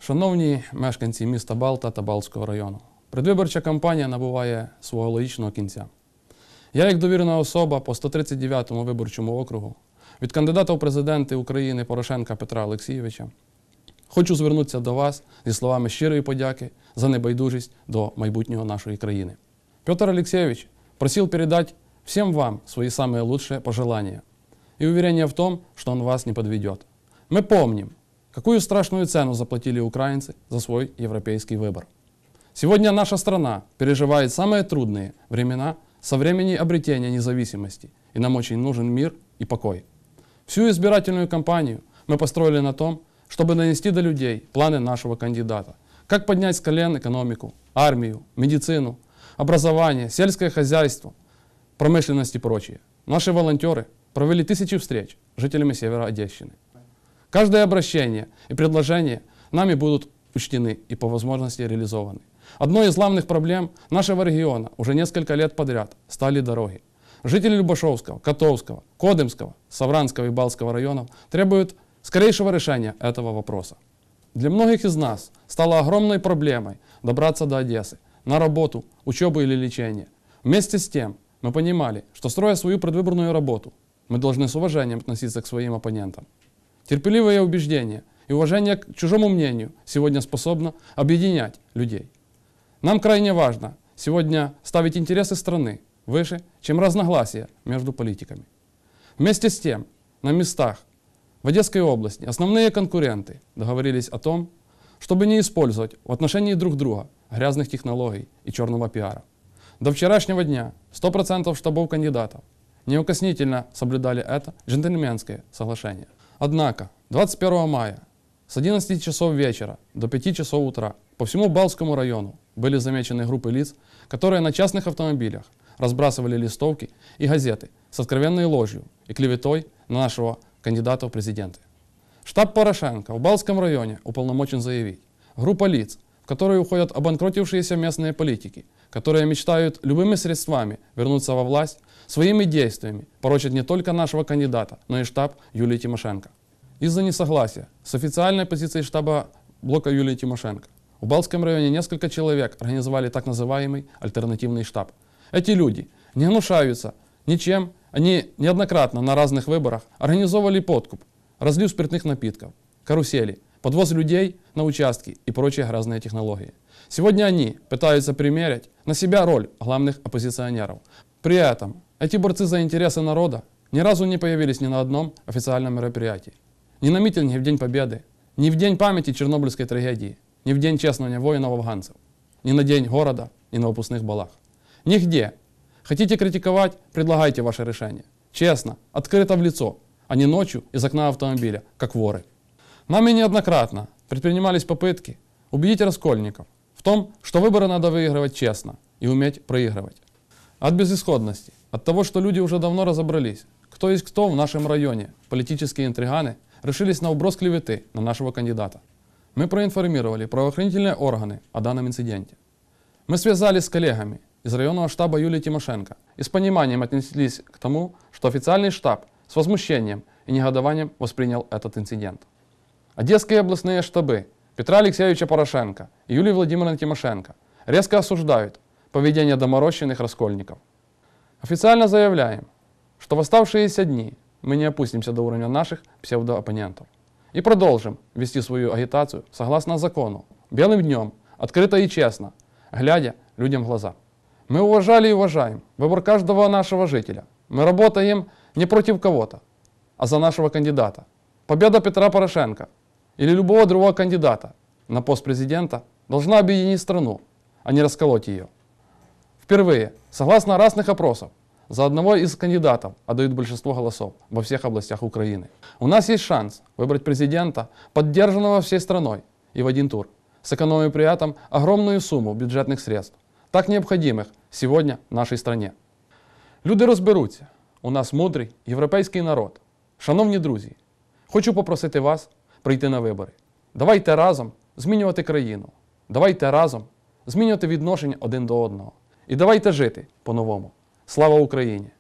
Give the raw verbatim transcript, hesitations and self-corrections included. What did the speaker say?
Шановні мешканці міста Балта та Балтського району, предвиборча кампанія набуває свого логічного кінця. Я, як довірена особа по сто тридцять дев'ятому виборчому округу, від кандидата у президенти України Порошенка Петра Олексійовича, хочу звернутися до вас зі словами щирої подяки за небайдужість до майбутнього нашої країны. Петр Алексеевич просил передать всем вам свои самые лучшие пожелания и уверение в том, что он вас не подведет. Мы помним, какую страшную цену заплатили украинцы за свой европейский выбор. Сегодня наша страна переживает самые трудные времена со времени обретения независимости, и нам очень нужен мир и покой. Всю избирательную кампанию мы построили на том, чтобы донести до людей планы нашего кандидата. Как поднять с колен экономику, армию, медицину, образование, сельское хозяйство, промышленность и прочее. Наши волонтеры провели тысячи встреч с жителями Севера Одещины. Каждое обращение и предложение нами будут учтены и по возможности реализованы. Одной из главных проблем нашего региона уже несколько лет подряд стали дороги. Жители Любашовского, Котовского, Кодымского, Савранского и Балтского районов требуют скорейшего решения этого вопроса. Для многих из нас стало огромной проблемой добраться до Одессы на работу, учебу или лечение. Вместе с тем мы понимали, что, строя свою предвыборную работу, мы должны с уважением относиться к своим оппонентам. Терпеливое убеждение и уважение к чужому мнению сегодня способно объединять людей. Нам крайне важно сегодня ставить интересы страны выше, чем разногласия между политиками. Вместе с тем, на местах в Одесской области основные конкуренты договорились о том, чтобы не использовать в отношении друг друга грязных технологий и черного пиара. До вчерашнего дня сто процентов штабов кандидатов неукоснительно соблюдали это джентльменское соглашение. Однако двадцать первого мая с одиннадцати часов вечера до пяти часов утра по всему Балтскому району были замечены группы лиц, которые на частных автомобилях разбрасывали листовки и газеты с откровенной ложью и клеветой на нашего кандидата в президенты. Штаб Порошенко в Балтском районе уполномочен заявить: группа лиц, в которые уходят обанкротившиеся местные политики, которые мечтают любыми средствами вернуться во власть, своими действиями порочат не только нашего кандидата, но и штаб Юлии Тимошенко. Из-за несогласия с официальной позицией штаба блока Юлии Тимошенко в Балтском районе несколько человек организовали так называемый альтернативный штаб. Эти люди не гнушаются ничем, они неоднократно на разных выборах организовывали подкуп, разлив спиртных напитков, карусели, подвоз людей на участки и прочие грязные технологии. Сегодня они пытаются примерять на себя роль главных оппозиционеров. При этом эти борцы за интересы народа ни разу не появились ни на одном официальном мероприятии. Ни на митинге в День Победы, ни в День памяти Чернобыльской трагедии, ни в День чествования воинов-афганцев, ни на День города, ни на выпускных балах. Нигде. Хотите критиковать? Предлагайте ваше решение. Честно, открыто в лицо, а не ночью из окна автомобиля, как воры. Нами неоднократно предпринимались попытки убедить раскольников в том, что выборы надо выигрывать честно и уметь проигрывать. От безысходности, от того, что люди уже давно разобрались, кто есть кто в нашем районе, политические интриганы решились на вброс клеветы на нашего кандидата. Мы проинформировали правоохранительные органы о данном инциденте. Мы связались с коллегами из районного штаба Юлии Тимошенко и с пониманием отнеслись к тому, что официальный штаб с возмущением и негодованием воспринял этот инцидент. Одесские областные штабы Петра Алексеевича Порошенко и Юлии Владимировны Тимошенко резко осуждают поведение доморощенных раскольников. Официально заявляем, что в оставшиеся дни мы не опустимся до уровня наших псевдооппонентов и продолжим вести свою агитацию согласно закону, белым днем, открыто и честно, глядя людям в глаза. Мы уважали и уважаем выбор каждого нашего жителя. Мы работаем не против кого-то, а за нашего кандидата. Победа Петра Порошенко или любого другого кандидата на пост президента должна объединить страну, а не расколоть ее. Впервые, согласно разных опросов, за одного из кандидатов отдают большинство голосов во всех областях Украины. У нас есть шанс выбрать президента, поддержанного всей страной, и в один тур, сэкономив при этом огромную сумму бюджетных средств, так необходимых сегодня нашій стране. Люди розберуться. У нас мудрий європейський народ. Шановні друзі, хочу попросити вас прийти на вибори. Давайте разом змінювати країну. Давайте разом змінювати відношення один до одного. І давайте жити по-новому. Слава Україні!